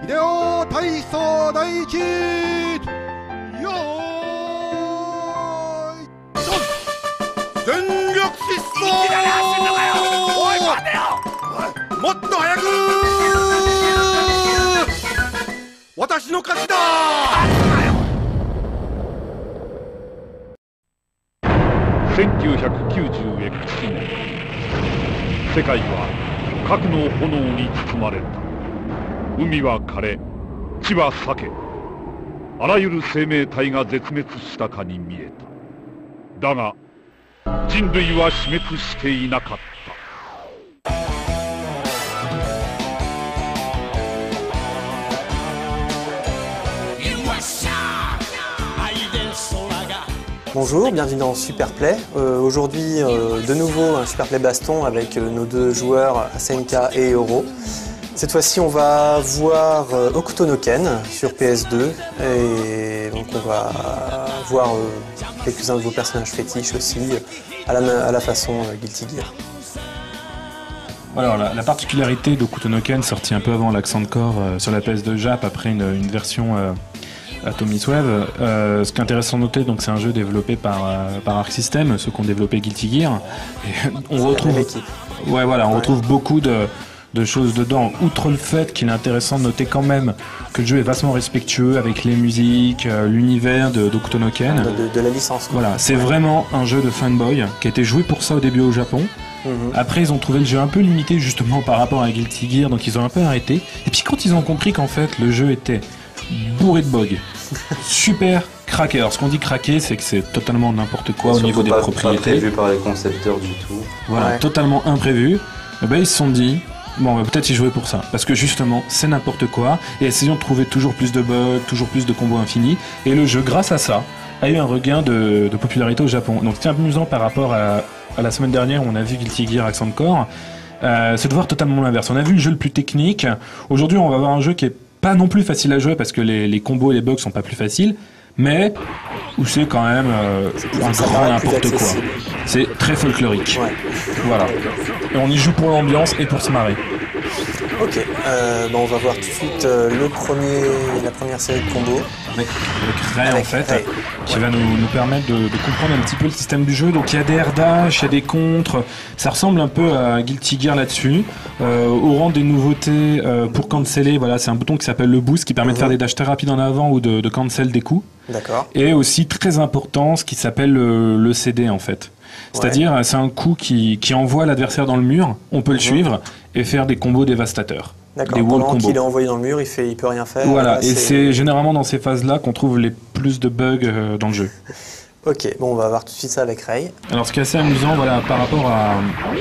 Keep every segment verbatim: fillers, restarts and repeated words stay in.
レオ体操第一よーい全力疾走おい待てよもっと早く私の勝ちだせんきゅうひゃくきゅうじゅうエックス 年世界は核の炎に包まれた。海は枯れ、地は裂け、あらゆる生命体が絶滅したかに見えた。だが人類は死滅していなかった。 Bonjour, bienvenue dans Superplay. Euh, Aujourd'hui, euh, de nouveau un Superplay baston avec euh, nos deux joueurs Asenka et Euro. Cette fois-ci, on va voir euh, Hokuto no Ken sur P S deux et donc on va voir euh, quelques-uns de vos personnages fétiches aussi à la, à la façon euh, Guilty Gear. Alors, la, la particularité d'Hokuto no Ken, sortie un peu avant l'Accent Core euh, sur la P S deux Jap après une, une version euh, Atomic Wave. Euh, ce qui est intéressant de noter, donc c'est un jeu développé par, euh, par Arc System, ceux qui ont développé Guilty Gear. Et on retrouve, ouais, voilà, on ouais. retrouve beaucoup de, de choses dedans. Outre le fait qu'il est intéressant de noter quand même que le jeu est vastement respectueux avec les musiques, euh, l'univers de d'Hokuto no Ken. De, de, de la licence. Quoi. Voilà, c'est ouais. vraiment un jeu de fanboy qui a été joué pour ça au début au Japon. Mmh. Après, ils ont trouvé le jeu un peu limité justement par rapport à Guilty Gear, donc ils ont un peu arrêté. Et puis quand ils ont compris qu'en fait le jeu était bourré de bugs, super craqué. Alors ce qu'on dit craqué, c'est que c'est totalement n'importe quoi au niveau des pas, propriétés. Pas prévu par les concepteurs du tout. Voilà, ouais. totalement imprévu. Et ben ils se sont dit, bon, on va peut-être y jouer pour ça, parce que justement, c'est n'importe quoi. Et essayons de trouver toujours plus de bugs, toujours plus de combos infinis. Et le jeu, grâce à ça, a eu un regain de, de popularité au Japon. Donc c'est amusant par rapport à, à la semaine dernière où on a vu Guilty Gear Accent Core. Euh, c'est de voir totalement l'inverse. On a vu le jeu le plus technique. Aujourd'hui, on va avoir un jeu qui est pas non plus facile à jouer parce que les, les combos et les bugs sont pas plus faciles, mais où c'est quand même euh, un grand n'importe quoi. C'est très folklorique. Ouais. Voilà. Et on y joue pour l'ambiance et pour se marrer. Ok, euh, bon, on va voir tout de suite euh, le premier, la première série de combos. Avec, avec Ray en fait, Ray. qui ouais. va nous, nous permettre de, de comprendre un petit peu le système du jeu. Donc il y a des air dash, il y a des contres, ça ressemble un peu à Guilty Gear là-dessus. Euh, au rang des nouveautés euh, pour canceller, voilà, c'est un bouton qui s'appelle le boost qui permet mmh. de faire des dashs très rapides en avant ou de, de cancel des coups. D'accord. Et aussi très important, ce qui s'appelle le, le C D en fait. C'est-à-dire, ouais. c'est un coup qui, qui envoie l'adversaire dans le mur, on peut le mmh. suivre et faire des combos dévastateurs. D'accord, pendant qu'il est envoyé dans le mur, il fait, il peut rien faire. Voilà, là, et c'est... c'est généralement dans ces phases-là qu'on trouve les plus de bugs euh, dans le jeu. Ok, bon, on va voir tout de suite ça avec Ray. Alors, ce qui est assez amusant, voilà, par rapport à,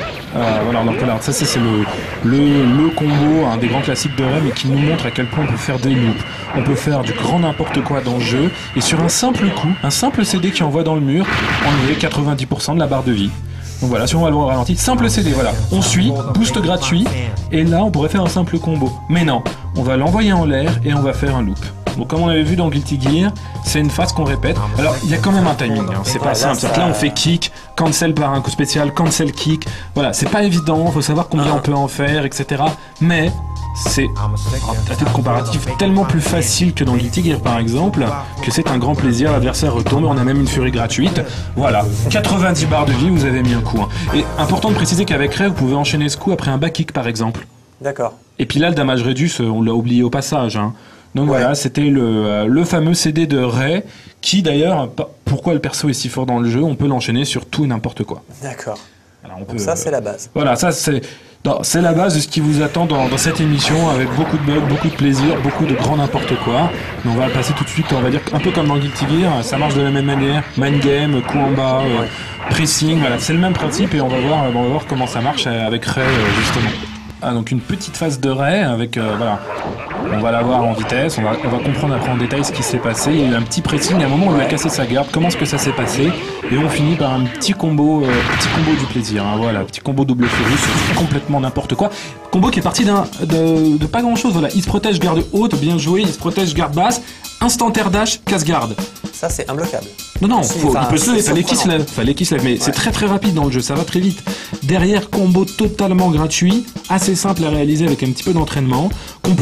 à voilà, donc, alors, ça, c'est, c'est le, le, le combo, un des grands classiques de Ray, mais qui nous montre à quel point on peut faire des loops. On peut faire du grand n'importe quoi dans le jeu, et sur un simple coup, un simple C D qui envoie dans le mur, enlever quatre-vingt-dix pour cent de la barre de vie. Donc voilà, si on va le voir au ralenti, simple C D, voilà, on suit, boost gratuit, et là on pourrait faire un simple combo. Mais non, on va l'envoyer en l'air et on va faire un loop. Donc comme on avait vu dans Guilty Gear, c'est une phase qu'on répète. Alors il y a quand même un timing, hein. c'est pas simple. C'est que là on fait kick, cancel par un coup spécial, cancel kick. Voilà, c'est pas évident, faut savoir combien on peut en faire, et cetera. Mais c'est à titre comparatif tellement plus facile que dans Guilty Gear par exemple, que c'est un grand plaisir, l'adversaire retombe, on a même une furie gratuite. Voilà, quatre-vingt-dix barres de vie, vous avez mis un coup. Hein. Et important de préciser qu'avec Ray, vous pouvez enchaîner ce coup après un back kick par exemple. D'accord. Et puis là, le damage reduce, on l'a oublié au passage. Hein. Donc ouais. voilà, c'était le, euh, le fameux C D de Ray, qui d'ailleurs, pourquoi le perso est si fort dans le jeu, on peut l'enchaîner sur tout et n'importe quoi. D'accord. Alors, on Donc peut, ça, c'est la base. Voilà, ça c'est... Non, c'est la base de ce qui vous attend dans, dans cette émission, avec beaucoup de bugs, beaucoup de plaisir, beaucoup de grand n'importe quoi. Mais on va passer tout de suite, on va dire un peu comme dans Guilty Gear, ça marche de la même manière, mind game, coup en bas, euh, pressing, voilà, c'est le même principe et on va voir, on va voir comment ça marche avec Ray euh, justement. Ah, donc une petite phase de Ray avec, euh, voilà, on va la voir en vitesse, on va, on va comprendre après en détail ce qui s'est passé. Il y a eu un petit pressing, à un moment on lui a cassé sa garde, comment est-ce que ça s'est passé, et on finit par un petit combo, euh, petit combo du plaisir, hein, voilà, petit combo double furie, c'est complètement n'importe quoi. Combo qui est parti d'un, de, de pas grand chose, voilà, il se protège garde haute, bien joué, il se protège garde basse, instant air dash, casse garde. Ça c'est imbloquable. Non, non, faut, il peut se lever, fallait qu'il se lève, fallait qu'il se lève, mais ouais. c'est très très rapide dans le jeu, ça va très vite. Derrière, combo totalement gratuit, assez simple à réaliser avec un petit peu d'entraînement, qu'on peut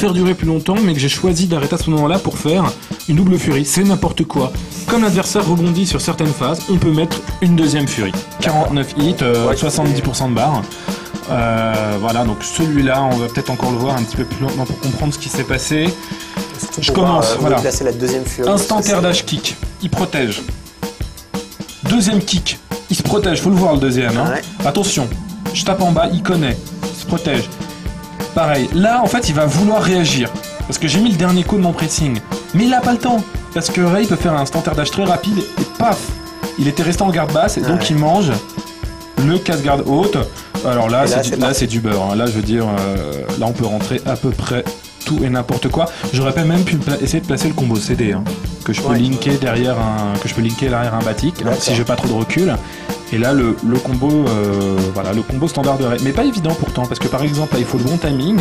faire durer plus longtemps, mais que j'ai choisi d'arrêter à ce moment-là pour faire une double furie. C'est n'importe quoi. Comme l'adversaire rebondit sur certaines phases, on peut mettre une deuxième furie. quarante-neuf hits, euh, Ouais, soixante-dix pour cent de barre. Euh, voilà, donc celui-là, on va peut-être encore le voir un petit peu plus lentement pour comprendre ce qui s'est passé. Surtout Je pour commence, voir, euh, voilà. placer la deuxième furie. Instant parce que air dash kick, il protège. Deuxième kick, il se protège, faut le voir le deuxième. Hein. Ouais. Attention, je tape en bas, il connaît, il se protège. Pareil, là en fait il va vouloir réagir. Parce que j'ai mis le dernier coup de mon pressing. Mais il a pas le temps. Parce que Ray peut faire un instant air dash très rapide et paf, il était resté en garde basse et donc Ouais. il mange le casse-garde haute. Alors là, Et c'est là, du, c'est là, parti. c'est du beurre. Hein. Là, je veux dire, euh, là, on peut rentrer à peu près tout et n'importe quoi. J'aurais pas même pu pla- essayer de placer le combo C D, hein, que je peux Ouais. linker derrière un, que je peux linker derrière un batik, hein, D'accord. si j'ai pas trop de recul. Et là, le, le combo, euh, voilà, le combo standard de Ray. Mais pas évident pourtant, parce que par exemple, là, il faut le bon timing.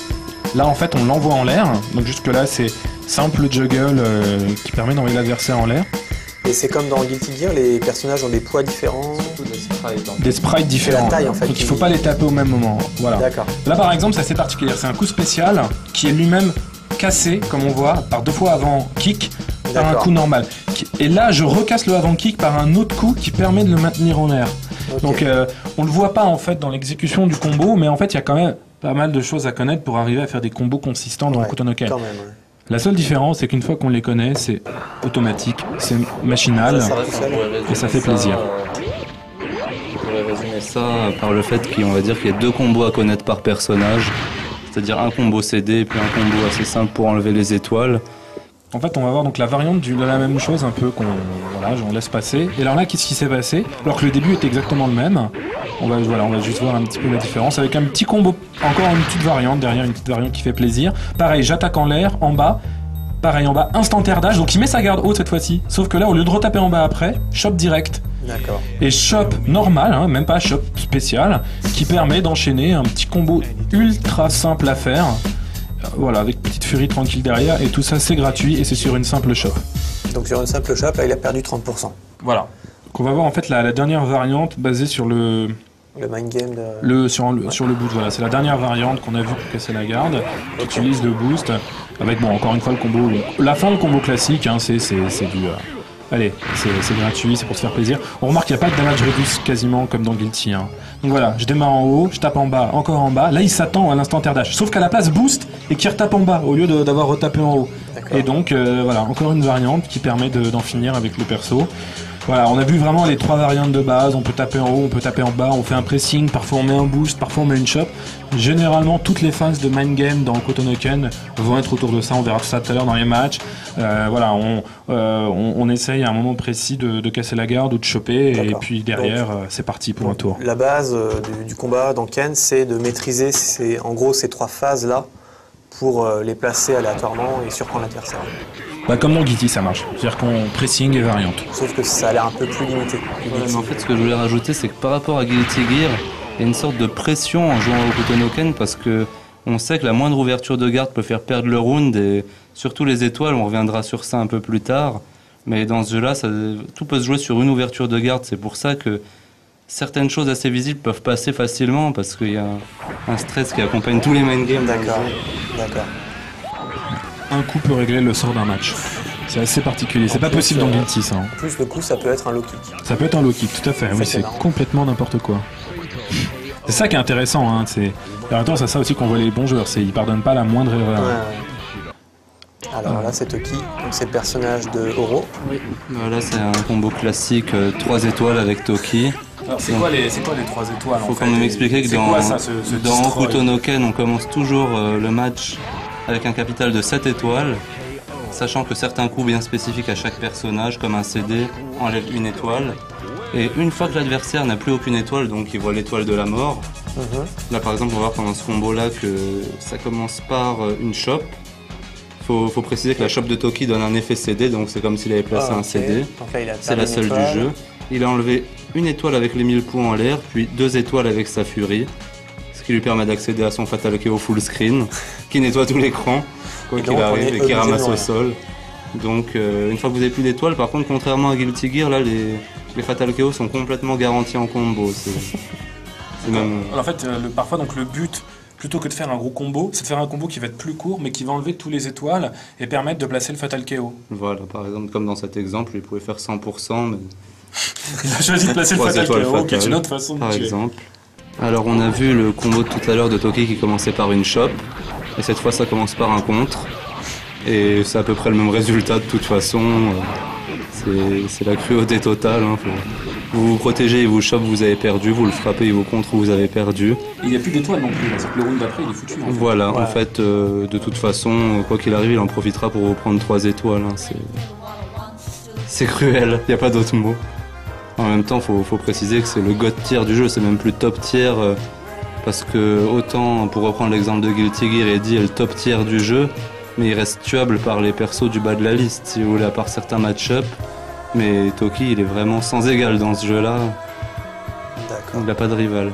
Là, en fait, on l'envoie en l'air. Donc jusque là, c'est simple juggle euh, qui permet d'envoyer l'adversaire en l'air. Et c'est comme dans Guilty Gear, les personnages ont des poids différents. Surtout des sprites. hein. Des sprites différents. taille, en fait, Donc il faut qui- pas les taper au même moment. Voilà. D'accord. Là par exemple c'est assez particulier, c'est un coup spécial qui est lui-même cassé comme on voit par deux fois avant kick par un D'accord. coup normal. Et là je recasse le avant kick par un autre coup qui permet de le maintenir en air. Ok. Donc euh, on le voit pas en fait dans l'exécution du combo, mais en fait il y a quand même pas mal de choses à connaître pour arriver à faire des combos consistants dans Ouais, Okutonoken. Quand même, ouais. La seule différence c'est qu'une fois qu'on les connaît c'est automatique, c'est machinal. Ça, ça va On tout seul. pourrait résumer Et ça fait ça, plaisir. euh, On pourrait résumer ça par le fait qu'on va dire qu'il y a deux combos à connaître par personnage. C'est-à-dire un combo C D puis un combo assez simple pour enlever les étoiles. En fait, on va voir donc la variante du- de la même chose un peu qu'on voilà, on laisse passer. Et alors là, qu'est-ce qui s'est passé? Alors que le début était exactement le même. On va voilà, on va juste voir un petit peu la différence avec un petit combo, encore une petite variante derrière, une petite variante qui fait plaisir. Pareil, j'attaque en l'air, en bas. Pareil en bas, instant air dash. Donc il met sa garde haute cette fois-ci. Sauf que là, au lieu de retaper en bas après, chop direct. D'accord. Et chop normal, hein, même pas chop spécial, qui permet d'enchaîner un petit combo ultra simple à faire. Euh, Voilà, avec petite furie tranquille derrière, et tout ça c'est gratuit et c'est sur une simple chop. Donc sur une simple chape, là, il a perdu trente pour cent. Voilà. Donc on va voir en fait la, la dernière variante basée sur le, Le mind game de... le, sur, le, sur le boost. Voilà, c'est la dernière variante qu'on a vu pour casser la garde, qui utilise le boost. Avec bon, encore une fois le combo. La fin, le combo classique, hein, c'est c'est c'est du. Euh, allez, c'est c'est gratuit, c'est pour se faire plaisir. On remarque qu'il n'y a pas de damage reduce quasiment comme dans Guilty. Hein. Donc voilà, je démarre en haut, je tape en bas, encore en bas. Là, il s'attend à l'instant air dash. Sauf qu'à la place boost et qu'il retape en bas au lieu de- d'avoir retapé en haut. D'accord. Et donc euh, voilà, encore une variante qui permet de- d'en finir avec le perso. Voilà, on a vu vraiment les trois variantes de base. On peut taper en haut, on peut taper en bas, on fait un pressing, parfois on met un boost, parfois on met une chop. Généralement, toutes les phases de mind game dans Okutonoken vont être autour de ça. On verra tout ça tout à l'heure dans les matchs. Euh, voilà, on, euh, on, on essaye à un moment précis de, de casser la garde ou de choper. Et D'accord. puis derrière, euh, c'est parti pour un tour. La base euh, du, du combat dans Ken, c'est de maîtriser ces, en gros ces trois phases-là pour euh, les placer aléatoirement et surprendre l'adversaire. Bah, comme dans Guilty, ça marche. C'est-à-dire qu'on pressing et variante. Sauf que ça a l'air un peu plus limité. Ouais, mais en fait, ce que je voulais rajouter, c'est que par rapport à Guilty Gear, il y a une sorte de pression en jouant au Okutonoken parce que on sait que la moindre ouverture de garde peut faire perdre le round et surtout les étoiles, on reviendra sur ça un peu plus tard. Mais dans ce jeu-là, ça- tout peut se jouer sur une ouverture de garde. C'est pour ça que certaines choses assez visibles peuvent passer facilement parce qu'il y a un stress qui accompagne tous les main games. dans le D'accord, jeu. d'accord. Un coup peut régler le sort d'un match. C'est assez particulier. C'est En pas plus, possible dans euh, Guilty, ça. hein. En plus, le coup, ça peut être un low kick. Ça peut être un low kick, tout à fait. Ça, Oui, c'est c'est marrant. complètement n'importe quoi. C'est ça qui est intéressant. Hein, c'est et en même temps, c'est ça aussi qu'on voit les bons joueurs. C'est ils pardonnent pas la moindre erreur. Ouais, ouais. Alors là, c'est Toki, donc c'est le personnage de Oro. Voilà, c'est un combo classique, trois étoiles avec Toki. Alors, c'est quoi les, c'est quoi les trois étoiles Il faut quand même expliquer que dans, dans Okutonoken, on commence toujours euh, le match avec un capital de sept étoiles, sachant que certains coups bien spécifiques à chaque personnage, comme un C D, enlèvent une étoile. Et une fois que l'adversaire n'a plus aucune étoile, donc il voit l'étoile de la mort, Mhm. là par exemple on va voir pendant ce combo-là que ça commence par euh, une chope. Faut, faut préciser que la chope de Toki donne un effet C D, donc c'est comme s'il avait placé Ah, un ok. C D. Donc là, il a C'est perdu la une seule étoile. du jeu. Il a enlevé une étoile avec les mille points en l'air, puis deux étoiles avec sa furie, ce qui lui permet d'accéder à son Fatal K O full screen, qui nettoie tout l'écran, quoi Et qu'il donc, on arrive, est et qui obligé de ramasse au mourir. sol. Donc euh, une fois que vous n'avez plus d'étoiles, par contre, contrairement à Guilty Gear, là, les, les Fatal K O sont complètement garantis en combo. C'est c'est même... En fait, euh, le- parfois, donc le but plutôt que de faire un gros combo, c'est de faire un combo qui va être plus court, mais qui va enlever tous les étoiles et permettre de placer le Fatal K O. Voilà, par exemple, comme dans cet exemple, il pouvait faire cent pour cent, mais... Il a choisi de placer le Trois Fatal K étoiles O, qui est fatales, une autre façon de par tuer. exemple. Alors on a vu le combo de tout à l'heure de Toki qui commençait par une chop, et cette fois ça commence par un contre, et c'est à peu près le même résultat de toute façon. C'est, c'est la cruauté totale. Hein. Faut... Vous vous protégez, il vous chope, vous avez perdu, vous le frappez, il vous contre, vous avez perdu. Il n'y a plus d'étoiles non plus, c'est que le round d'après il est foutu. En fait. Voilà, Ouais. en fait, euh, de toute façon, quoi qu'il arrive, il en profitera pour vous prendre trois étoiles. Hein. C'est... c'est cruel, il n'y a pas d'autre mot. En même temps, il faut, faut préciser que c'est le god tier du jeu, c'est même plus top tier. Euh, parce que autant, pour reprendre l'exemple de Guilty Gear, Eddie est le top tier du jeu, mais il reste tuable par les persos du bas de la liste, si vous voulez, à part certains match-up. Mais Toki, il est vraiment sans égal dans ce jeu-là. D'accord. Il n'a pas de rival.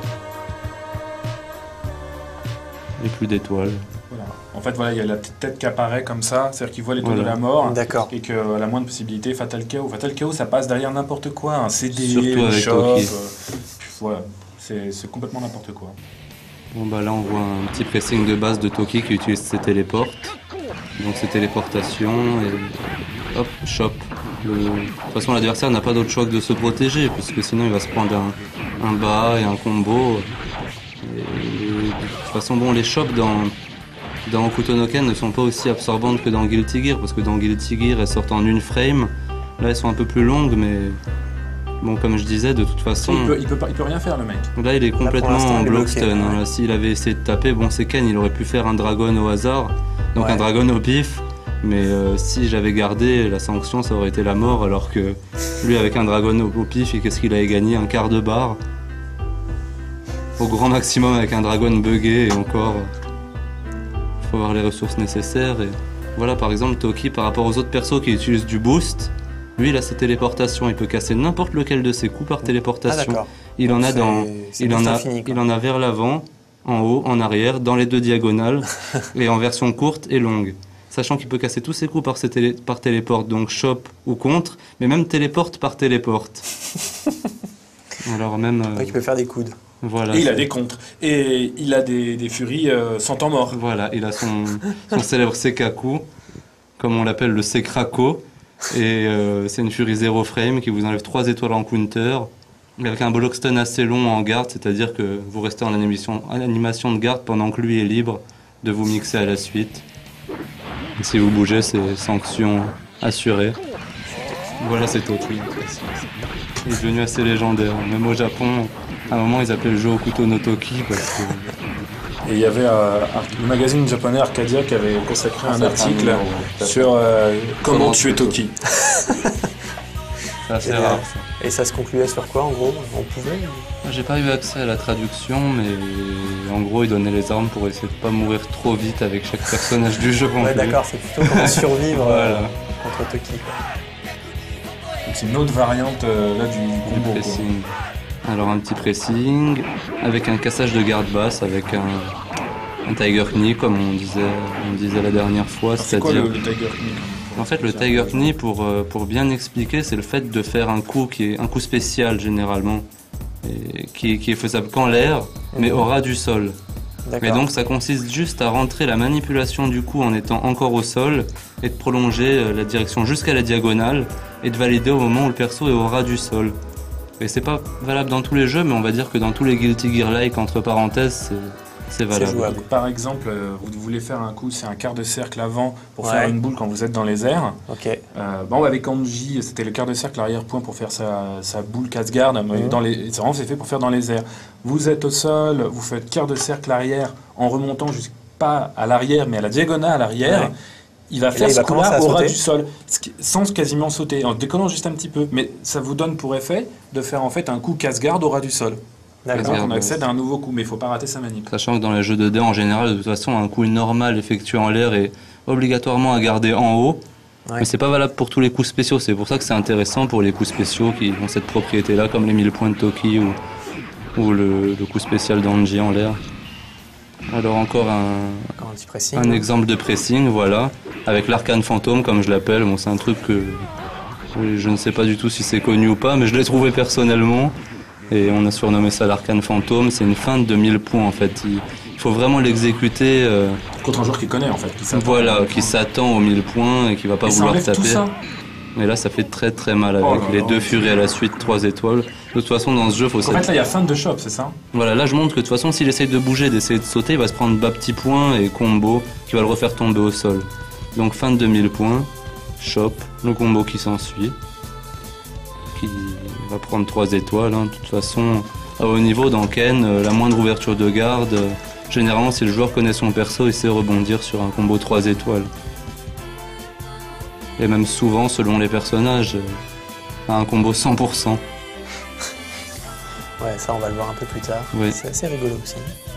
Et plus d'étoiles. Voilà. En fait, voilà, il y a la petite tête qui apparaît comme ça, c'est-à-dire qu'il voit l'étoile Voilà. de la mort. D'accord. Et qu'à la moindre possibilité, Fatal K O. Fatal K O, ça passe derrière n'importe quoi, un C D, Surtout une avec shop. Toki. euh, voilà, c'est, c'est complètement n'importe quoi. Bon bah là on voit un petit pressing de base de Toki qui utilise ses téléportes. Donc ses téléportations et hop, chop. Le... De toute façon l'adversaire n'a pas d'autre choix que de se protéger puisque sinon il va se prendre un, un bas et un combo. Et de toute façon bon les chops dans, dans Hokuto no Ken ne sont pas aussi absorbantes que dans Guilty Gear parce que dans Guilty Gear elles sortent en une frame. Là elles sont un peu plus longues mais bon comme je disais de toute façon... Il peut, il peut, pas- il peut rien faire le mec. Là, il est complètement l'instant, en il est block bloqué, stun. hein. ouais. Là, s'il avait essayé de taper, bon, c'est Ken, il aurait pu faire un dragon au hasard, donc Ouais. un dragon au pif. Mais euh, si j'avais gardé la sanction, ça aurait été la mort. Alors que lui, avec un dragon au, au pif, et qu'est-ce qu'il avait gagné? Un quart de barre. Au grand maximum avec un dragon buggé et encore. Il faut avoir les ressources nécessaires. Et voilà, par exemple, Toki, par rapport aux autres persos qui utilisent du boost, lui, il a ses téléportations. Il peut casser n'importe lequel de ses coups par Ah téléportation. d'accord. Il en a C'est- dans, c'est il en boost a, infini, quoi. il en a vers l'avant, en haut, en arrière, dans les deux diagonales, et en version courte et longue. Sachant qu'il peut casser tous ses coups par, ses télé, par téléporte, donc chop ou contre, mais même téléporte par téléporte. Alors même, euh, Ouais, qui peut faire des coudes. voilà. Et il a c'est- des contres. Et il a des, des furies euh, sans temps mort. Voilà, il a son, son célèbre Sekaku, comme on l'appelle le Sekrako, et euh, c'est une furie zéro frame qui vous enlève trois étoiles en counter, avec un block stun assez long en garde, c'est-à-dire que vous restez en animation, en animation de garde pendant que lui est libre de vous mixer à la suite. Et si vous bougez, c'est sanction assurée. Voilà, c'est Toki. Il est devenu assez légendaire. Même au Japon, à un moment, ils appelaient le jeu Hokuto no Toki parce que... Et il y avait euh, un- le magazine japonais Arcadia qui avait consacré un article sur euh, comment Comment tuer tuer Toki. C'est assez Et, rare, euh, ça. Et ça se concluait sur quoi en gros? On pouvait? J'ai pas eu accès à la traduction, mais en gros, il donnait les armes pour essayer de pas mourir trop vite avec chaque personnage du jeu. en Ouais, plus. d'accord, c'est plutôt comment survivre euh, Voilà. contre Toki. quoi. Donc c'est une autre variante euh, là du Du combo. quoi. pressing. Alors un petit pressing avec un cassage de garde basse, avec un, un Tiger Knee comme on disait, on disait la dernière fois, Alors, c'est quoi c'est-à-dire le, le Tiger Knee? en fait le Tiger Knee pour euh, pour bien expliquer, c'est le fait de faire un coup qui est un coup spécial généralement, et qui, qui est faisable qu'en l'air, mais au ras du sol. D'accord. Et donc ça consiste juste à rentrer la manipulation du coup en étant encore au sol et de prolonger euh, la direction jusqu'à la diagonale et de valider au moment où le perso est au ras du sol. Et c'est pas valable dans tous les jeux, mais on va dire que dans tous les Guilty Gear-like, entre parenthèses, c'est, c'est valable. jouable. Donc, par exemple, euh, vous voulez faire un coup, c'est un quart de cercle avant pour Ouais. faire une boule quand vous êtes dans les airs. Ok. Euh, bon, avec Anji, c'était le quart de cercle arrière-point pour faire sa, sa boule casse-garde. mais Mhm. Dans les, c'est vraiment c'est fait pour faire dans les airs. Vous êtes au sol, vous faites quart de cercle arrière en remontant jusqu'à pas à l'arrière, mais à la diagonale à l'arrière. Ouais. Il va Et faire là, il ce va commencer coup-là à au ras sauter. du sol, ce qui- sans quasiment sauter, en décollant juste un petit peu. Mais ça vous donne pour effet de faire en fait un coup casse-garde au ras du sol. Et D'accord. donc Casse-garde, on accède ouais. à un nouveau coup, mais il faut pas rater sa manip. Sachant que dans les jeux de dés en général, de toute façon, un coup normal effectué en l'air est obligatoirement à garder en haut. Ouais. Mais c'est pas valable pour tous les coups spéciaux. C'est pour ça que c'est intéressant pour les coups spéciaux qui ont cette propriété-là, comme les mille points de Toki ou, ou le, le coup spécial d'Anji en l'air. Alors encore un, Encore un petit pressing. un exemple de pressing, voilà, avec l'arcane fantôme comme je l'appelle. Bon, c'est un truc que oui, je ne sais pas du tout si c'est connu ou pas, mais je l'ai trouvé personnellement et on a surnommé ça l'arcane fantôme. C'est une feinte de mille points en fait. Il il faut vraiment l'exécuter. Euh, Contre un joueur qui connaît en fait. Qui s'attend voilà, qui s'attend aux mille points et qui va pas et ça vouloir enlève taper. tout ça. Mais là, ça fait très très mal avec Oh là les là. deux furies à la suite, trois étoiles. De toute façon, dans ce jeu, faut En fait, s'être- là, il y a fin de shop, c'est ça? Voilà, là, je montre que de toute façon, s'il essaye de bouger, d'essayer de sauter, il va se prendre bas petit point et combo qui va le refaire tomber au sol. Donc, fin de deux mille points, shop, le combo qui s'ensuit, qui va prendre trois étoiles. Hein. De toute façon, à haut niveau, dans Ken, euh, la moindre ouverture de garde, euh, généralement, si le joueur connaît son perso, il sait rebondir sur un combo trois étoiles. Et même souvent, selon les personnages, euh, un combo cent pour cent. Ouais, ça on va le voir un peu plus tard. Oui. C'est assez rigolo aussi.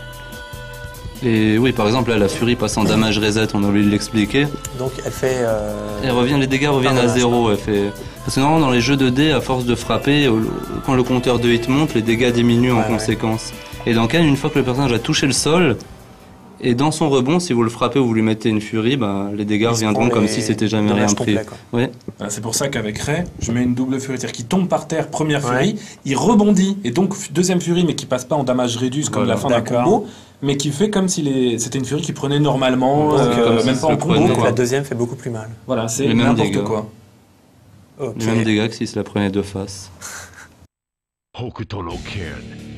Et oui, par exemple, là, la furie passe en damage reset, on a oublié de l'expliquer. Donc elle fait... euh, Elle revient, les dégâts reviennent Ah, à voilà, zéro. Elle fait... Parce que normalement, dans les jeux de dés, à force de frapper, au- quand le compteur de hit monte, les dégâts diminuent en Ouais, ouais. conséquence. Et dans Ken, une fois que le personnage a touché le sol, et dans son rebond, si vous le frappez ou vous lui mettez une furie, bah, les dégâts il se reviendront prend comme les si c'était jamais rien dommages pris. complets, quoi. Ouais. Voilà, c'est pour ça qu'avec Ray, je mets une double furie, c'est-à-dire qu'il tombe par terre, première Ouais. furie, il rebondit, et donc deuxième furie, mais qui passe pas en damage réduit comme Voilà. la fin d'un D'accord. combo, mais qui fait comme si les... c'était une furie qui prenait normalement, Donc, euh, comme si même ça pas en le combo. prenait. Donc Quoi. la deuxième fait beaucoup plus mal. Voilà, c'est Les mêmes n'importe dégâts. quoi. Ok. Les mêmes dégâts que si se la prenait de face. Hokuto no Ken.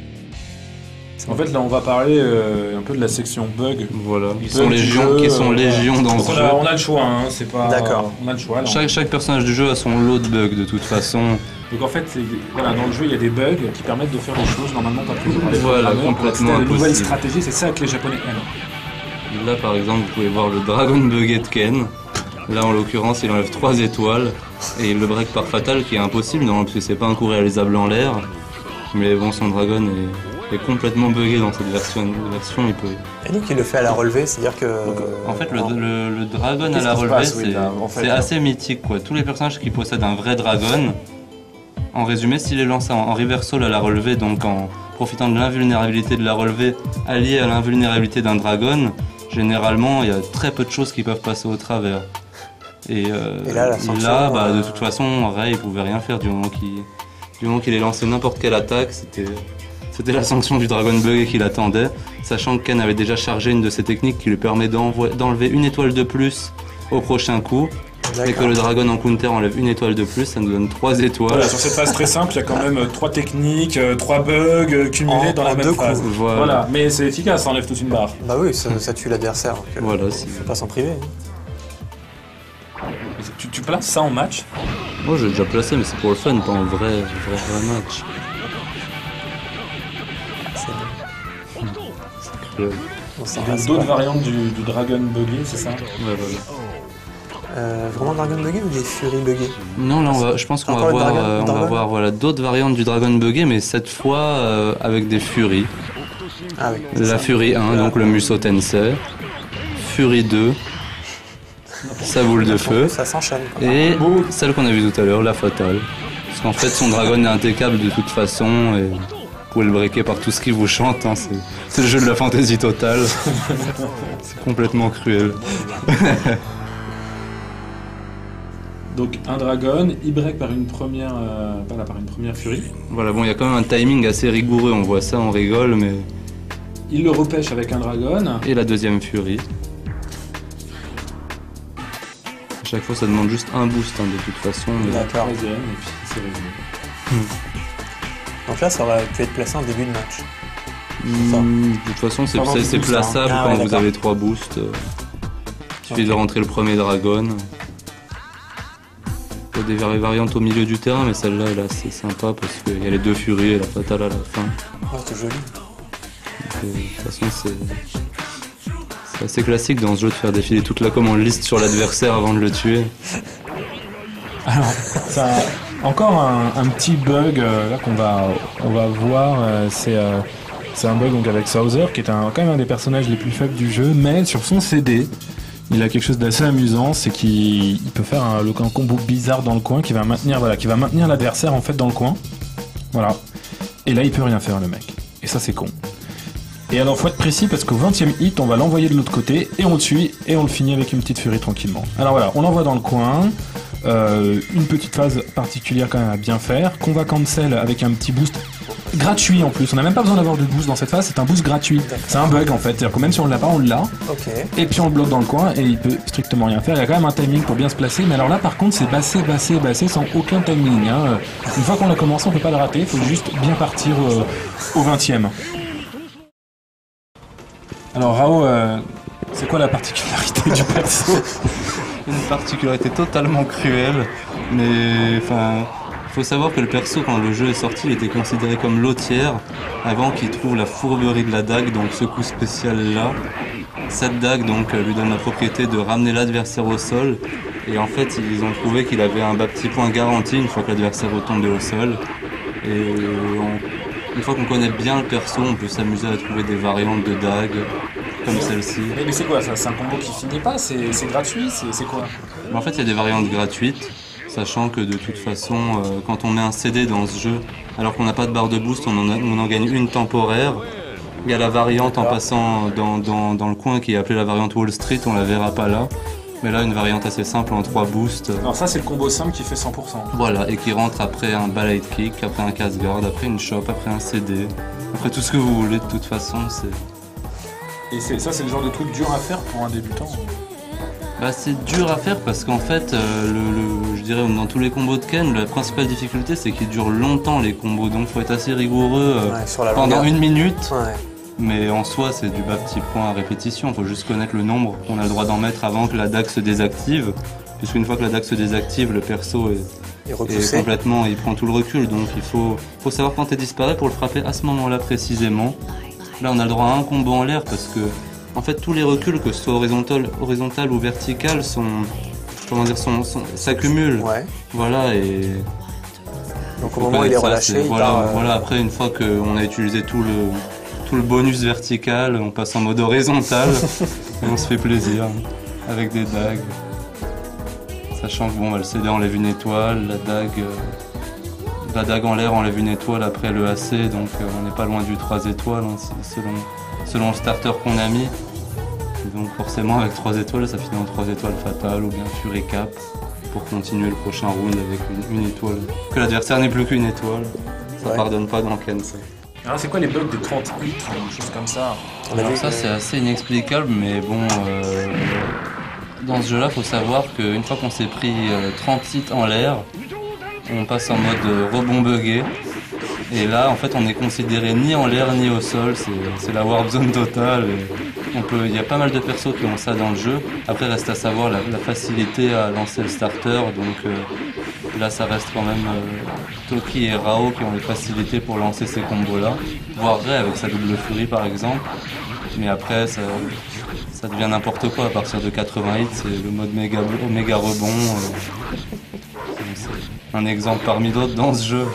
En fait, là, on va parler euh, un peu de la section bug. Voilà. Qui Bug sont du légion, jeu, qui sont euh, légion dans Donc ce on jeu. a, on a le choix, hein, c'est pas... D'accord. On a le choix, là. Chaque, chaque personnage du jeu a son lot de bugs de toute façon. Donc en fait, c'est- voilà, dans le jeu, il y a des bugs qui permettent de faire des choses normalement pas prévues par les Voilà, programmeurs. complètement C'est une nouvelle impossible. stratégie, c'est ça que les Japonais aiment. Là, par exemple, vous pouvez voir le Dragon Buggé de Ken. Là, en l'occurrence, il enlève trois étoiles. Et il le break par fatal, qui est impossible, non, parce que c'est pas un coup réalisable en l'air. Mais bon, son Dragon est, est complètement buggé dans cette version. version il peut... Et donc il le fait à la relevée, c'est-à-dire que... En fait, le, en- le, le Dragon à Qu'est-ce la qui se relevée, passe, oui, c'est là, en fait, c'est là assez mythique, quoi. Tous les personnages qui possèdent un vrai Dragon, en résumé, s'il est lancé en, en reversal à la relevée, donc en profitant de l'invulnérabilité de la relevée alliée à l'invulnérabilité d'un Dragon, généralement, il y a très peu de choses qui peuvent passer au travers. Et, euh, Et là, la sanction, là, bah, de euh, toute façon, Ray, il pouvait rien faire du moment qu'il du moment qu'il ait lancé n'importe quelle attaque. C'était c'était la sanction du Dragon Bug qu'il attendait, sachant que Ken avait déjà chargé une de ses techniques qui lui permet d'envoi- d'enlever une étoile de plus au prochain coup. Et que D'accord. le Dragon en counter enlève une étoile de plus, ça nous donne trois étoiles. Voilà, sur cette phase très simple, il y a quand même euh, trois techniques, euh, trois bugs euh, cumulés En- dans la en même deux phase. coups. Voilà. Voilà, mais c'est efficace, ça enlève toute une barre. Bah oui, ça, ça tue l'adversaire. donc, euh, Voilà, c'est- faut pas s'en priver. Tu, tu places ça en match? Moi j'ai déjà placé, mais c'est pour le fun, pas en vrai, vrai, vrai match. C'est- Euh, on s'en Il y a reste d'autres pas. variantes du, du Dragon Buggy, c'est ça? ouais, voilà. Euh, vraiment Dragon Buggé ou des Fury Buggé? Non, là, on va, je pense qu'on va Encore le voir, Dragon- euh, on va Dragon voir voilà, d'autres variantes du Dragon Buggé, mais cette fois euh, avec des Furies. Ah oui. c'est La ça. Fury un, donc le Musou Tensei. Fury deux, sa boule de feu. Ça s'enchaîne. quoi. Et celle qu'on a vue tout à l'heure, la fatale. Parce qu'en fait, son dragon est impeccable de toute façon et vous pouvez le breaker par tout ce qui vous chante. Hein. C'est, c'est le jeu de la fantaisie totale. C'est complètement cruel. Donc un dragon, il break par une première, euh, voilà, par une première furie. Voilà, bon, il y a quand même un timing assez rigoureux. On voit ça, on rigole, mais. Il le repêche avec un dragon. Et la deuxième furie. À chaque fois, ça demande juste un boost hein, de toute façon. mais- La D'accord. troisième, et puis c'est résumé. Donc là, ça aurait pu être placé en début de match. Hmm, de toute façon, c'est, Pas avoir c'est, de c'est boost, hein. plaçable Ah quand ouais, vous d'accord. avez trois boosts. euh, Il suffit Ok. de rentrer le premier dragon. Il y a des vari- variantes au milieu du terrain, mais celle-là, là, c'est sympa parce qu'il y a les deux furies et la fatale à la fin. Oh, c'est joli. Donc, euh, de toute façon, c'est... c'est assez classique dans ce jeu de faire défiler toute la commande liste sur l'adversaire avant de le tuer. Alors, ça, encore un, un petit bug euh, là qu'on va, on va voir, euh, c'est, euh, c'est un bug donc avec Souther qui est un, quand même un des personnages les plus faibles du jeu, mais sur son C D, il a quelque chose d'assez amusant, c'est qu'il il peut faire un, le- un combo bizarre dans le coin qui va maintenir, voilà, qui va maintenir l'adversaire en fait dans le coin, voilà. Et là il peut rien faire le mec, et ça c'est con. Et alors faut être précis parce qu'au vingtième hit on va l'envoyer de l'autre côté et on le suit et on le finit avec une petite furie tranquillement. Alors voilà, on l'envoie dans le coin. Euh, une petite phase particulière quand même à bien faire, qu'on va cancel avec un petit boost gratuit en plus. On n'a même pas besoin d'avoir de boost dans cette phase, c'est un boost gratuit. C'est un bug en fait, c'est-à-dire que même si on l'a pas, on l'a. Ok. Et puis on le bloque dans le coin et il peut strictement rien faire. Il y a quand même un timing pour bien se placer, mais alors là par contre c'est bassé, bassé, bassé sans aucun timing. Hein. Une fois qu'on a commencé, on peut pas le rater, il faut juste bien partir euh, au vingtième. Alors Rao, euh, c'est quoi la particularité du perso? Une particularité totalement cruelle, mais enfin, il faut savoir que le perso, quand le jeu est sorti, il était considéré comme lotière avant qu'il trouve la fourberie de la dague, donc ce coup spécial là. Cette dague donc lui donne la propriété de ramener l'adversaire au sol, et en fait ils ont trouvé qu'il avait un bas petit point garanti une fois que l'adversaire retombe au sol. Et on, une fois qu'on connaît bien le perso, on peut s'amuser à trouver des variantes de dagues comme celle-ci. Mais, mais c'est quoi ça? C'est un combo qui finit pas? C'est, c'est gratuit? C'est, c'est quoi? En fait, il y a des variantes gratuites, sachant que de toute façon, euh, quand on met un C D dans ce jeu, alors qu'on n'a pas de barre de boost, on en, a, on en gagne une temporaire. Il y a la variante en passant dans, dans, dans le coin qui est appelée la variante Wall Street, on la verra pas là. Mais là, une variante assez simple en trois boosts. Alors ça, c'est le combo simple qui fait cent pour cent. Voilà, et qui rentre après un balade kick, après un casse-garde, après une chop, après un C D, après tout ce que vous voulez de toute façon. C'est... Et c'est, ça, c'est le genre de truc dur à faire pour un débutant? Bah, c'est dur à faire parce qu'en fait, euh, le, le, je dirais dans tous les combos de Ken, la principale difficulté c'est qu'ils durent longtemps les combos, donc faut être assez rigoureux euh, Ouais, sur la pendant longueur. une minute. Ouais. Mais en soi, c'est du bas petit point à répétition. Il faut juste connaître le nombre qu'on a le droit d'en mettre avant que la dague se désactive. Puisqu'une fois que la dague se désactive, le perso est, Et est repousser. complètement, il prend tout le recul. Donc il faut, faut savoir quand il disparaît pour le frapper à ce moment-là précisément. Là, on a le droit à un combo en l'air parce que, en fait, tous les reculs, que ce soit horizontal, horizontal ou vertical, sont, comment dire, sont, sont, s'accumulent. Ouais. Voilà, et Donc au faut moment où il est connaître ça, relâché, c'est- il voilà, part, euh, voilà, après, une fois qu'on a utilisé tout le, tout le bonus vertical, on passe en mode horizontal et on se fait plaisir avec des dagues. Sachant que bon, bah, le C D enlève une étoile, la dague, euh, la dague en l'air enlève une étoile après le A C, donc euh, on n'est pas loin du trois étoiles hein, selon, selon le starter qu'on a mis. Et donc forcément avec trois étoiles, ça finit en trois étoiles fatales ou bien Fury Cap pour continuer le prochain round avec une, une étoile. Que l'adversaire n'ait plus qu'une étoile, ça Ouais. pardonne pas dans Ken ça. Alors c'est quoi les bugs des trente hits, des choses comme ça? on a Alors vu ça que- c'est assez inexplicable, mais bon, euh, dans ce jeu-là, faut savoir qu'une fois qu'on s'est pris euh, trente hits en l'air, on passe en mode euh, rebond buggé. Et là, en fait, on est considéré ni en l'air ni au sol, c'est, c'est la warp zone totale. Et on peut, il y a pas mal de persos qui ont ça dans le jeu. Après, reste à savoir la, la facilité à lancer le starter. Donc euh, là, ça reste quand même euh, Toki et Rao qui ont les facilités pour lancer ces combos-là. Voire Ray avec sa double furie par exemple. Mais après, ça, ça devient n'importe quoi à partir de quatre-vingts hits. C'est le mode méga, méga rebond. euh. C'est un exemple parmi d'autres dans ce jeu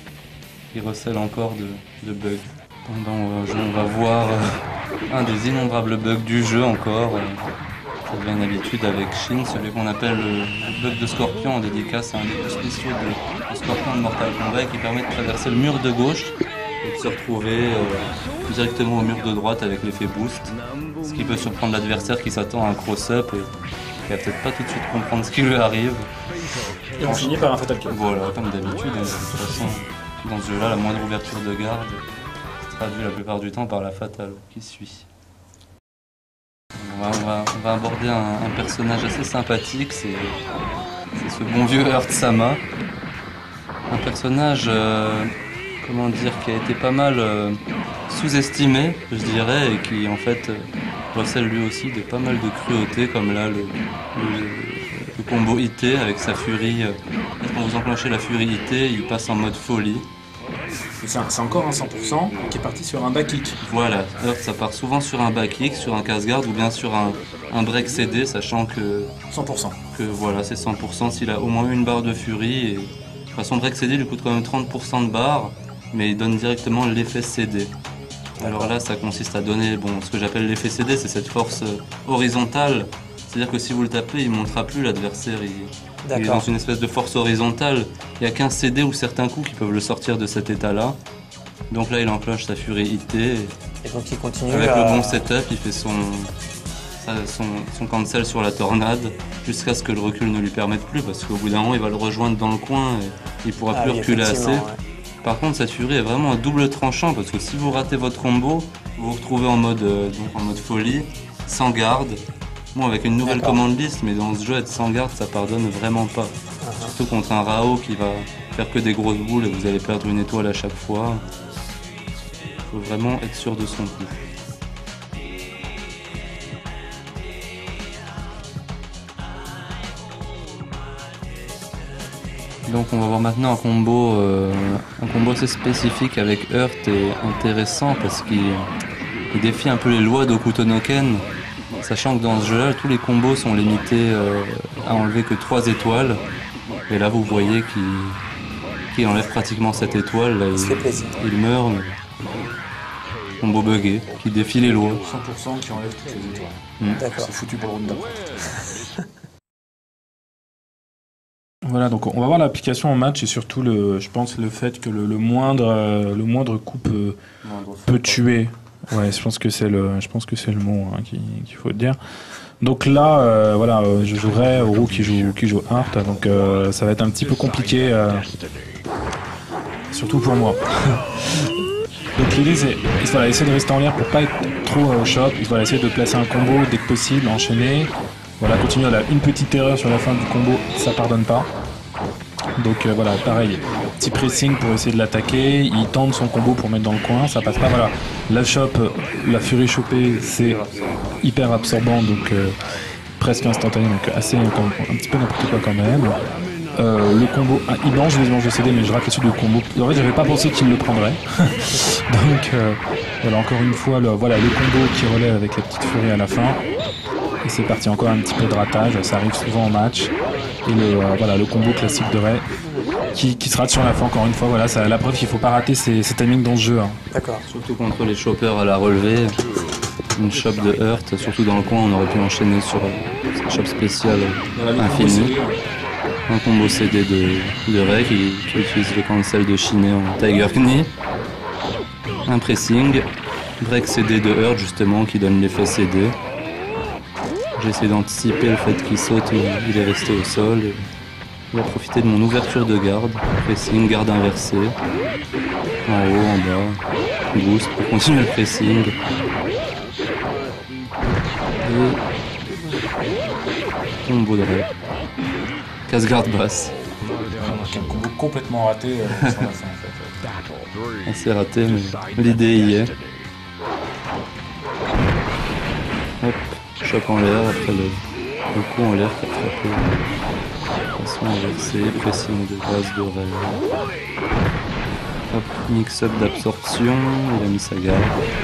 qui recèle encore de, de bugs. Pendant euh, jeu, on va voir euh, un des innombrables bugs du jeu encore. Euh, ça devient une habitude avec Shin, celui qu'on appelle le bug de Scorpion en dédicace. C'est un des plus spéciaux de, de Scorpion de Mortal Kombat qui permet de traverser le mur de gauche et de se retrouver euh, directement au mur de droite avec l'effet boost. Ce qui peut surprendre l'adversaire qui s'attend à un cross-up et qui va peut-être pas tout de suite comprendre ce qui lui arrive. Et on finit par un fatal kill. Voilà, comme d'habitude, hein, de toute façon, dans ce jeu-là, la moindre ouverture de garde se traduit la plupart du temps par la fatale qui suit. On va, on va, on va aborder un, un personnage assez sympathique, c'est, c'est ce bon vieux Earth-sama. Un personnage, euh, comment dire, qui a été pas mal euh, sous-estimé, je dirais, et qui en fait euh, recèle lui aussi de pas mal de cruauté, comme là le, le, le combo I T avec sa furie. Euh, quand vous enclenchez la furie I T, il passe en mode folie. Et c'est, un- c'est encore un cent pour cent qui est parti sur un back kick. Voilà, Earth ça part souvent sur un back kick, sur un casse-garde ou bien sur un, un break C D, sachant que, cent pour cent. que voilà, c'est cent pour cent s'il a au moins une barre de furie. Et, de toute façon, break C D lui coûte quand même trente pour cent de barre, mais il donne directement l'effet C D. Alors là, ça consiste à donner, bon, ce que j'appelle l'effet C D, c'est cette force euh, horizontale. C'est-à-dire que si vous le tapez, il ne montera plus l'adversaire. Il, il est dans D'accord. une espèce de force horizontale. Il n'y a qu'un C D ou certains coups qui peuvent le sortir de cet état-là. Donc là, il enclenche sa furie I T. Et Et donc il continue avec à... le bon setup, il fait son, sa- son, son cancel sur la tornade jusqu'à ce que le recul ne lui permette plus. Parce qu'au bout d'un moment, il va le rejoindre dans le coin et il ne pourra Ah plus oui, reculer assez. effectivement, ouais. Par contre, cette furie est vraiment un double tranchant parce que si vous ratez votre combo, vous vous retrouvez en mode, euh, donc en mode folie, sans garde. Bon, avec une nouvelle D'accord. commande liste, mais dans ce jeu, être sans garde, ça pardonne vraiment pas. Uh-huh. Surtout contre un Rao qui va faire que des grosses boules et vous allez perdre une étoile à chaque fois. Faut vraiment être sûr de son coup. Donc on va voir maintenant un combo, euh, un combo assez spécifique avec Hurt et intéressant parce qu'il il défie un peu les lois d'Hokuto no Ken, sachant que dans ce jeu-là, tous les combos sont limités euh, à enlever que trois étoiles. Et là vous voyez qu'il qu'il enlève pratiquement cette étoile, là, Ça fait plaisir. il, il meurt. Mais... Combo buggé, qui défie les lois. cent pour cent qui enlève toutes les étoiles. Mm. D'accord. C'est foutu pour le round d'après. Voilà, donc on va voir l'application en match et surtout, le, je pense, le fait que le, le moindre, euh, le moindre coup peut, peut tuer. Ouais, je pense que c'est le, je pense que c'est le mot hein, qu'il, qu'il faut dire. Donc là, euh, voilà, euh, je jouerai Oro qui joue, qui joue Hart, donc euh, ça va être un petit peu compliqué, euh, surtout pour moi. Donc l'idée c'est, voilà, essayer de rester en l'air pour pas être trop au choc. Voilà, essayer de placer un combo dès que possible, enchaîner. Voilà, continuer à la une petite erreur sur la fin du combo, ça pardonne pas. Donc euh, voilà, pareil, petit pressing pour essayer de l'attaquer, il tente son combo pour mettre dans le coin, ça passe pas, voilà. La chope, la furie chopée, c'est hyper absorbant, donc euh, presque instantané, donc assez, un, un petit peu n'importe quoi quand même. Euh, le combo, ah, il mange les manches de C D, mais je rate les suites de combo. En fait, j'avais pas pensé qu'il le prendrait. Donc euh, voilà, encore une fois, le, voilà, le combo qui relève avec la petite furie à la fin. Et c'est parti, encore un petit peu de ratage, ça arrive souvent en match. Et le, euh, voilà, le combo classique de Ray qui, qui se rate sur la fin, encore une fois. Voilà, ça, la preuve qu'il faut pas rater ses, ses timings dans ce jeu. Hein. D'accord. Surtout contre les choppers à la relevée. Une chop de Hurt, surtout dans le coin, on aurait pu enchaîner sur cette chop spéciale infinie. Un combo C D de, de Ray qui, qui utilise le cancel de Shiné en Tiger Knee. Un pressing. Break C D de Hurt justement qui donne l'effet C D. J'ai essayé d'anticiper le fait qu'il saute, il est resté au sol. Il a profité de mon ouverture de garde. Pressing, garde inversée. En haut, en bas. Boost pour continuer le pressing. Et combo de Ray. Casse-garde basse. Un combo complètement raté euh, sur la fin en fait. Assez raté, mais l'idée y est. Hop, choc en l'air, après le, le coup en l'air qui a frappé de façon inversée, pressing de base de Ray. Hop, mix-up d'absorption, il a mis sa garde.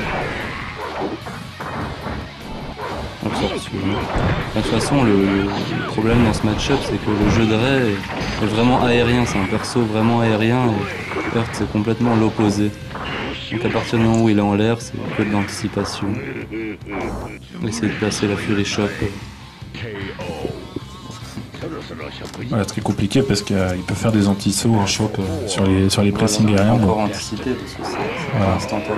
Absorption. De toute façon, le, le problème dans ce match-up, c'est que le jeu de Ray est vraiment aérien, c'est un perso vraiment aérien, et Hurt c'est complètement l'opposé. Donc à partir du moment où il est en l'air, c'est que de l'anticipation. Essayer de placer la Fury Shop. Voilà, très compliqué parce qu'il euh, peut faire des anti-sauts en chope euh, sur les, sur les pressings aériens. Encore Bon. anticipé parce que c'est Voilà. instantané.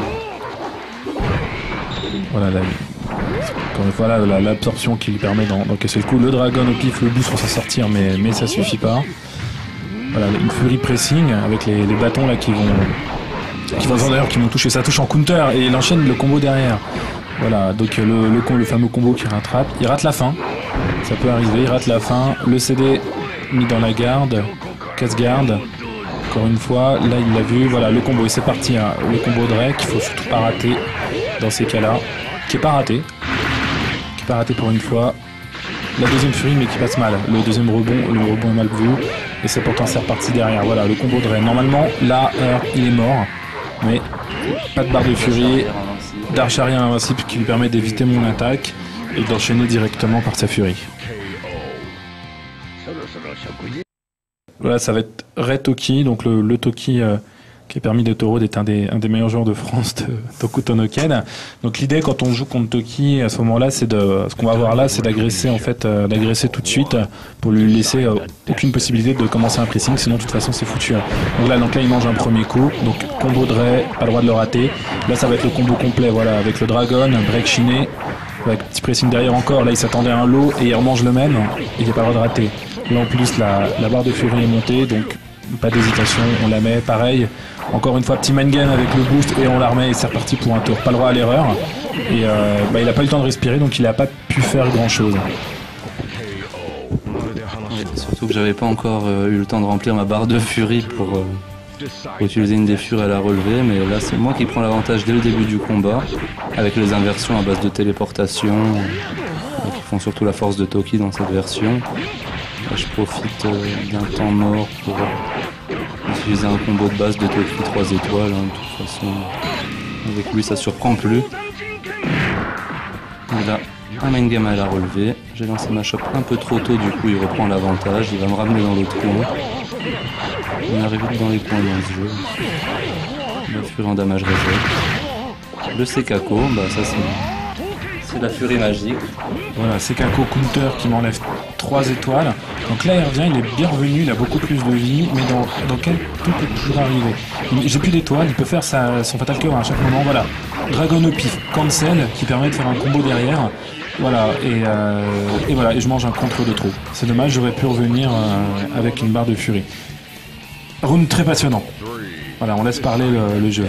Voilà, la, encore une fois, là, la- l'absorption qui lui permet d'en- d'encaisser le coup. Le dragon au pif, le boost pour s'en sortir, mais, mais ça suffit pas. Voilà, une fury pressing avec les, les bâtons là qui vont, qui vont d'ailleurs qui vont toucher sa touche en counter et il enchaîne le combo derrière. Voilà, donc le, le, com- le fameux combo qui rattrape. Il rate la fin, ça peut arriver, il rate la fin. Le C D mis dans la garde, casse-garde. Encore une fois, là il l'a vu, voilà le combo et c'est parti, hein. Le combo de Ray qu'il faut surtout pas rater dans ces cas-là, qui est pas raté, qui est pas raté pour une fois. La deuxième furie mais qui passe mal, le deuxième rebond, le rebond est mal vu et c'est pourtant c'est reparti derrière. Voilà le combo de Ray. Normalement là Hurt, il est mort, mais pas de barre de furie, d'arche arrière invincible qui lui permet d'éviter mon attaque et d'enchaîner directement par sa furie. Voilà, ça va être Ray Toki, donc le, le Toki euh, qui a permis de Toro d'être un des, un des meilleurs joueurs de France de Hokuto no Ken. Donc l'idée quand on joue contre Toki à ce moment-là, c'est de, ce qu'on va voir là, c'est d'agresser en fait, euh, d'agresser tout de suite pour lui laisser euh, aucune possibilité de commencer un pressing, sinon de toute façon c'est foutu. Donc là, donc là il mange un premier coup, donc combo de Ray, pas le droit de le rater. Là ça va être le combo complet, voilà, avec le dragon, break chiné, avec petit pressing derrière encore. Là il s'attendait à un low et il remange le même, et il n'y a pas le droit de rater. Là en plus la, la barre de furie est montée, donc pas d'hésitation, on la met, pareil, encore une fois, petit mind game avec le boost et on la remet et c'est reparti pour un tour, pas le droit à l'erreur. Et euh, bah, il a pas eu le temps de respirer, donc il a pas pu faire grand chose. Surtout que j'avais pas encore euh, eu le temps de remplir ma barre de furie pour, euh, pour utiliser une des furies à la relever, mais là c'est moi qui prends l'avantage dès le début du combat, avec les inversions à base de téléportation, euh, qui font surtout la force de Toki dans cette version. Là, je profite euh, d'un temps mort pour euh, utiliser un combo de base de Toki trois étoiles, hein, de toute façon avec lui ça surprend plus. Et là, un main game à la relever. J'ai lancé ma chope un peu trop tôt, du coup il reprend l'avantage, il va me ramener dans l'autre coin. On arrive vite dans les coins dans ce jeu. La furie en damage reset. Le Sekako, bah ça c'est, c'est la furie magique. Voilà, Sekako counter qui m'enlève trois étoiles. Donc là il revient, il est bien revenu, il a beaucoup plus de vie, mais dans, dans quel tout peut toujours arriver. J'ai plus d'étoiles, il peut faire sa, son fatal cœur à chaque moment, voilà. Dragon au pif, cancel, qui permet de faire un combo derrière. Voilà, et, euh, et voilà, et je mange un contre de trop. C'est dommage, j'aurais pu revenir euh, avec une barre de furie. Round très passionnant. Voilà, on laisse parler le, le jeu.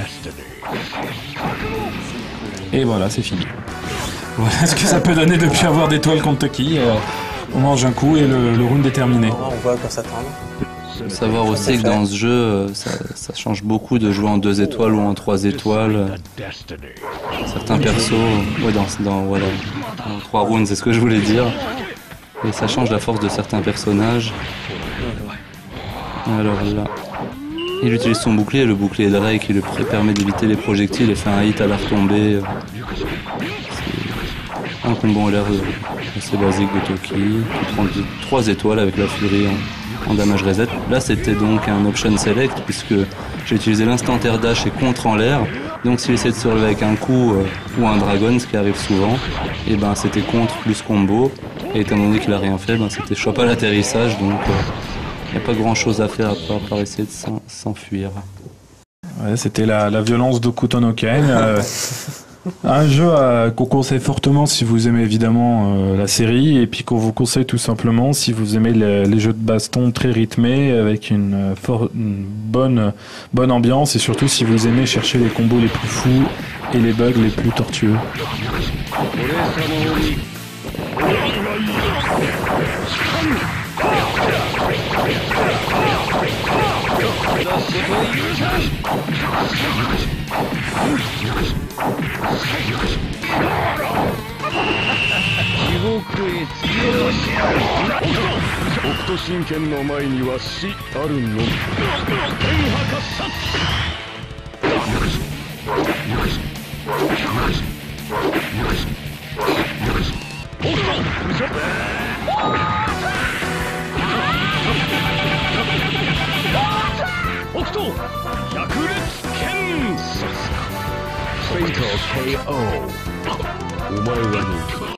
Et voilà, c'est fini. Voilà ce que ça peut donner depuis avoir d'étoiles contre Toki. Euh, on mange un coup et le, le round est terminé. On voit à quoi s'attendre. Faut savoir aussi que dans ce jeu, ça, ça change beaucoup de jouer en deux étoiles ou en trois étoiles. Certains persos, ouais, dans, dans, voilà, dans trois rounds, c'est ce que je voulais dire. Et ça change la force de certains personnages. Alors là, il utilise son bouclier, le bouclier Drake qui lui permet d'éviter les projectiles et fait un hit à la retombée. C'est un combo en l'air assez basique de Toki, qui prend trois étoiles avec la furie en, en damage reset. Là c'était donc un option select puisque j'ai utilisé l'instant air dash et contre en l'air. Donc s'il essaie de se relever avec un coup euh, ou un dragon, ce qui arrive souvent, et ben c'était contre plus combo. Et étant donné qu'il a rien fait, ben c'était chope à l'atterrissage, donc il euh, n'y a pas grand chose à faire à part, à part essayer de s'en, s'enfuir. Ouais, c'était la, la violence d'Hokuto no Ken. Euh, un jeu euh, qu'on conseille fortement si vous aimez évidemment euh, la série, et puis qu'on vous conseille tout simplement si vous aimez les, les jeux de baston très rythmés avec une, euh, for- une bonne, bonne ambiance, et surtout si vous aimez chercher les combos les plus fous et les bugs les plus tortueux. Fatal K O. お前は